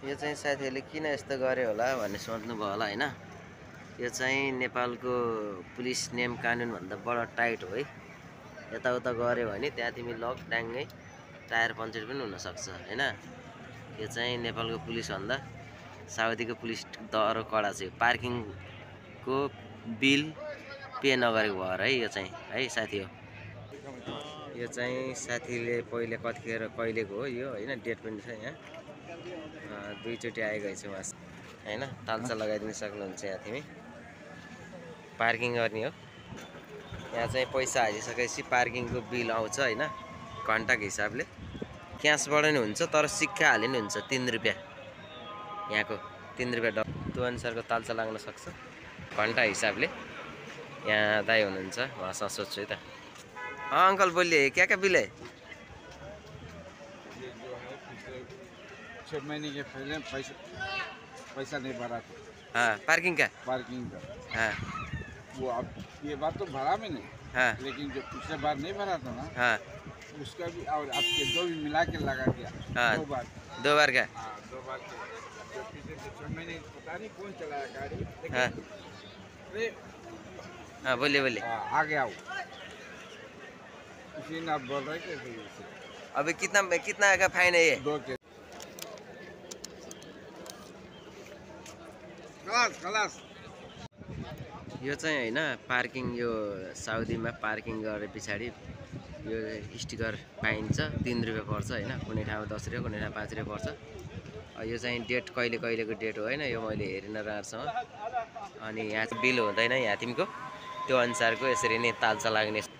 यो चाहिँ साथीहरूले किन यस्तो गर्यो होला भन्ने सोच्नुभयो होला हैन। यो चाहिँ नेपालको पुलिस नियम कानुनभन्दा बडो टाइट हो है। यताउता गऱ्यो भने त्यहाँ तिमी लक डाङ्गै टायर पञ्चर पनि हुनसक्छ हैन। यो चाहिँ नेपालको पुलिसभन्दा साउदीको पुलिस दरो कडा छ। पार्किङको बिल पे नगरेको भएर है यो चाहिँ है साथी हो। यो चाहिँ साथीले पहिले कतिखेर कहिलेको हो यो हैन, डेट पनि छ यहाँ। दुईचोटि आएको रहेछ उहाँ हैन। तालचा लगाइदिन सक्नुहुन्छ यहाँ तिमी। पार्किङ गर्ने हो यहाँ चाहिँ। पैसा हालिसकेपछि पार्किङको बिल आउँछ हैन, घन्टाको हिसाबले। क्यासबाट नि हुन्छ तर सिक्का हाले नि हुन्छ 3 रुपैयाँ। यहाँको 3 रुपैयाँ त्यो अनुसारको तालचा लाग्न सक्छ घन्टा हिसाबले। यहाँ दाइ हुनुहुन्छ, उहाँसँग सोध्छु है त। अंकल बोलिए, क्या बिल है? 6 महीने के पहले पैसा नहीं भरा था। हाँ, पार्किंग का। हाँ वो अब ये बात तो भरा में नहीं। हाँ लेकिन जो पिछले बार नहीं भरा था ना, हाँ उसका भी और आपके दो भी मिला के लगा दिया। हाँ 2 बार। 2 बार का। हाँ 2 बार के। जो पिछले 6 महीने पता नहीं कौन चलाया गाड़ी, लेकिन हाँ हाँ बोलिए। आ गया वो। इसी ने आप बोल रहे थे। अभी कितना का फाइन है ये? 2 के। खलास यो चाहिँ हैन पार्किङ, यो साउदीमा पार्किङ गरे पछाडि यो स्टिकर पाइन्छ। 3 रुपैयाँ पर्छ हैन। कुनै ठाउँमा 10 रुपैयाँ, कुनै ठाउँमा 5 रुपैयाँ पर्छ। यो चाहिँ डेट कहिलेको डेट हो हैन, यो मैले हेरिन राम्रोसँग। अनि यहाँ चाहिँ बिल हुँदैन यहाँ तिमीको, त्यो अनुसारको यसरी नै तालचा लाग्ने।